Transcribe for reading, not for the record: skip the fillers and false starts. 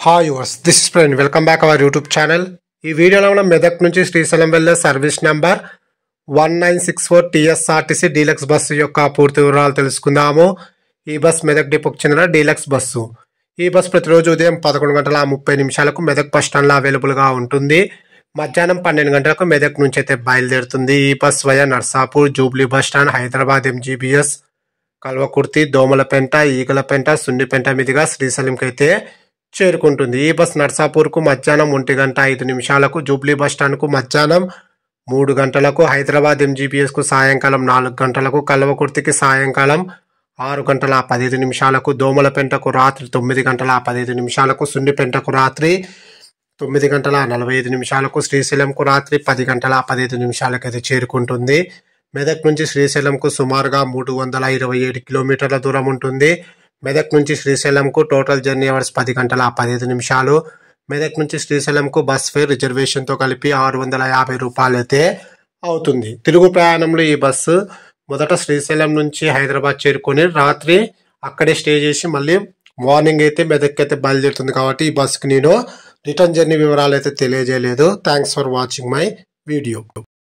Hi yours, this is friend. Welcome back our YouTube channel. ఈ వీడియోలో మనం మెదక్ నుంచి శ్రీశైలం వెళ్ళే service number 1964 TSRTC deluxe bus యొక్క పూర్తి వివరాలు తెలుసుకుందాము. ఈ బస్ మెదక్ డిపోకి చెందిన డీలక్స్ బస్సు. ఈ బస్ ప్రతిరోజు ఉదయం 11:30 మెదక్ బస్ స్టాండ్లో అవైలబుల్గా ఉంటుంది. మధ్యాహ్నం 12 గంటలకు మెదక్ నుంచి అయితే బయలుదేరుతుంది. ఈ bus via Narsapur, Jubilee bus stand, Hyderabad MGBS, Kalwakurthy, Domalapenta, Eagalapenta, Sunnipenta మీదుగా శ్రీశైలంకి అయితే చేరుకుంటుంది. ఈ బస్ నర్సాపూర్కు మధ్యాహ్నం 1:05, జూబ్లీ బస్ స్టాండ్కు మధ్యాహ్నం 3 గంటలకు, హైదరాబాద్ ఎంజీబీఎస్కు సాయంకాలం 4 గంటలకు, కల్వకుర్తికి సాయంకాలం 6:15, దోమలపెంటకు రాత్రి 9:15, సున్నిపెంటకు రాత్రి 9:45, శ్రీశైలంకు రాత్రి 10:15 అయితే చేరుకుంటుంది. మెదక్ నుంచి శ్రీశైలంకు సుమారుగా 327 కిలోమీటర్ల దూరం ఉంటుంది. మెదక్ నుంచి శ్రీశైలంకు టోటల్ జర్నీ అవర్స్ 10:15. మెదక్ నుంచి శ్రీశైలంకు బస్ ఫేర్ రిజర్వేషన్తో కలిపి 650 రూపాయలు అయితే అవుతుంది. తిరుగు ప్రయాణంలో ఈ బస్సు మొదట శ్రీశైలం నుంచి హైదరాబాద్ చేరుకొని రాత్రి అక్కడే స్టే చేసి మళ్ళీ మార్నింగ్ అయితే మెదక్ అయితే బయలుదేరుతుంది. కాబట్టి ఈ బస్సుకి నేను రిటర్న్ జర్నీ వివరాలు అయితే తెలియజేయలేదు. Thanks for watching my video.